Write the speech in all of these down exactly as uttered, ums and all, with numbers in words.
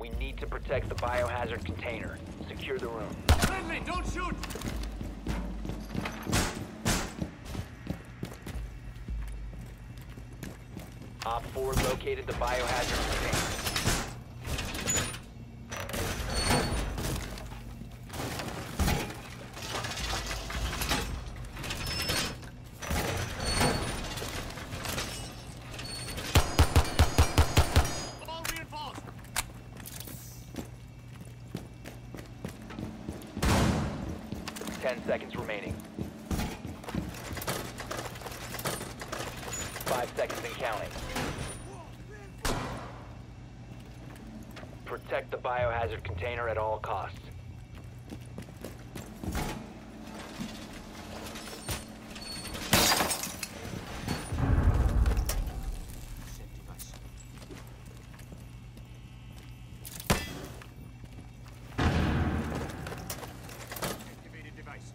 We need to protect the biohazard container. Secure the room. Friendly, don't shoot! Op four located the biohazard container. All reinforced! Ten seconds remaining. Five seconds and counting. Protect the biohazard container at all costs. Set device. Activated device.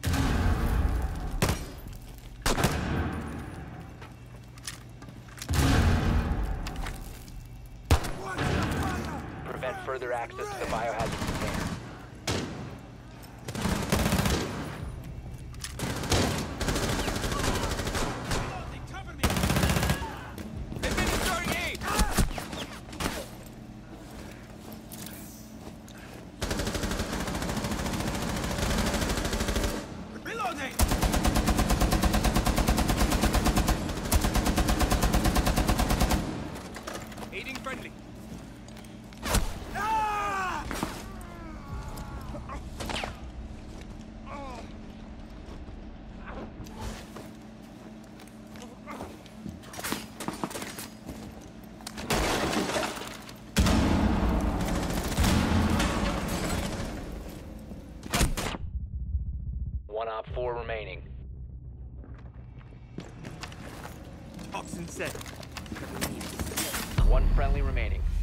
Prevent further access to the biohazard container. They cover me! They've been destroying A! Reloading! Aiding friendly. One op four remaining. Toxin set. One friendly remaining.